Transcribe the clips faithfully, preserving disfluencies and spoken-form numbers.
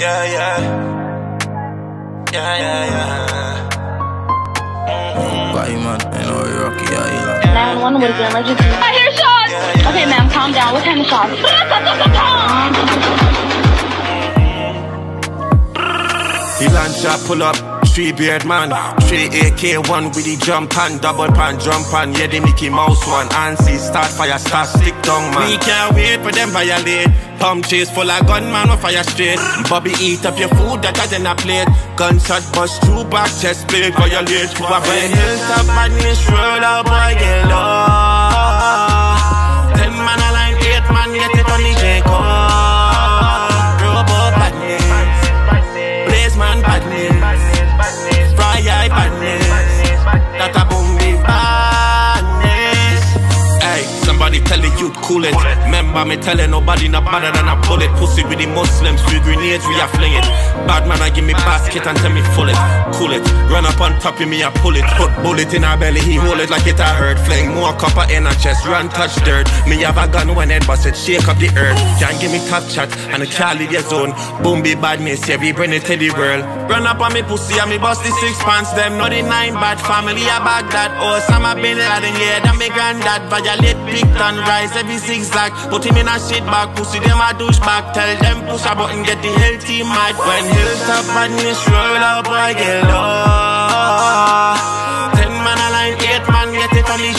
Yeah, yeah. Yeah, yeah, yeah. Mm-hmm. Why, man? I know you're rocky, yeah, nine one one, what is the emergency? I hear shots! Yeah, yeah. Okay, ma'am, calm down. What kind of shots? He lunch up, pull up, three beard man, three A K one with the jump pan, double pan, jump pan, yeah the Mickey Mouse one, and see start fire, start stick down man. We can't wait for them violate, pump chase full of gunman with fire straight. Bobby eat up your food that has in a plate, gunshot bust through back, chest plate, violate. But when hilltop badness roll up, boy get low. Ten man align, eight man get it on the J-Call. Robo badness, blaze man badness, fry eye badness, that a boom be badness. Hey, somebody tell the youth cool it. Remember me telling nobody not better than a bullet. Pussy with the Muslims, three grenades we are fling it. Bad man I give me basket and tell me full it, cool it. Run up on top of me I pull it. Put bullet in her belly, he hold it like it a hurt. Fling more copper in her chest, run touch dirt. Me have a gun when it bust it, shake up the earth. Can't give me top chat and a can't leave your zone. Boom be badness, yeah we bring it to the world. Run up on me pussy and me bust the six pants. Them not the nine bad family a bag that. Oh Osama bin Laden, yeah that me granddad. Violate picked and rise every zigzag. Put him in a shit bag, pussy them a douche back. Tell them push a button, get the hell team mad. When hilltop badness roll up, boy get low. Ten man align, eight man get it on the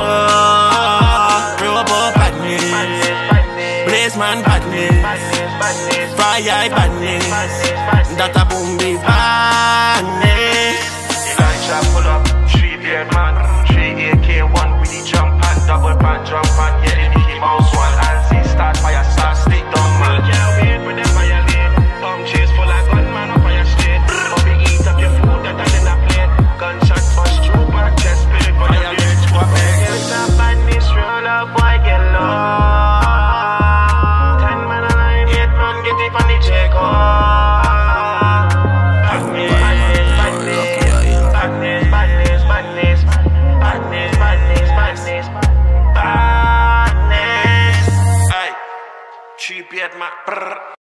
J-Call. Robo badness, blaze man badness, fry eye badness, that a boom be badness. The line shot pull up, three beard man, three A K one with the jump pan, double pan, jump pan, yeah the Mickey Mouse one, and see start fire, start stick down man. Can't wait for them violate, pump chase full of gunman on fire straight. Bobby eat up your food that has in a plate, gunshot bust through back, chest plate, violate. What make hilltop badness roll up, boy get low. Ten man align, eight man get it on the J-Call. Cheap yet, man.